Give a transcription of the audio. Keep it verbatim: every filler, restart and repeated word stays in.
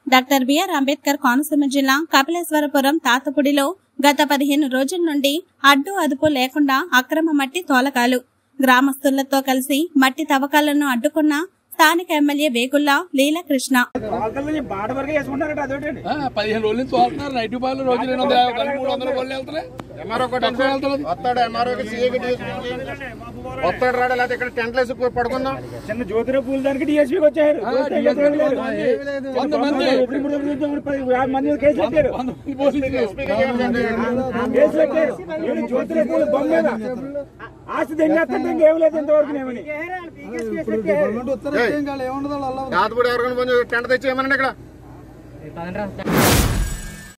Doctor BR Ambedkar Konaseema జిల్లా కపిలేశ్వరపురం తాతపుడిలో గత పదిహేను రోజుల నుండి అడ్డు అదుపు లేకుండా అక్రమ మట్టి తోలకాలు. గ్రామస్తులతో కలిసి మట్టి తవ్వకాలను అడ్డుకున్న స్థానిక ఎమ్మెల్యే వేగుల్లా లీలాకృష్ణ. పదిహేను రోజుల నుంచి తోలుతున్నారు. నైట్ పాలు రోజులు మూడు వందల కోళ్ళు వెళ్తున్నాయి. వస్తాడు రాడా లేకపోతే ఇక్కడ టెంట్లు వేసి పడుకుందాం. చిన్న జ్యోతిరావు పూల దానికి డిఎస్పీకి వచ్చారు. కేసు పెట్టారు. జ్యోతిరావు పూల బొమ్మ మీద ఆస్తి తెంగేస్తుంటే ఇంకేం లేదు ఇంతవరకు. తాతపూడి ఎవరికైనా టెంట్ తెచ్చేయమనండి ఇక్కడ.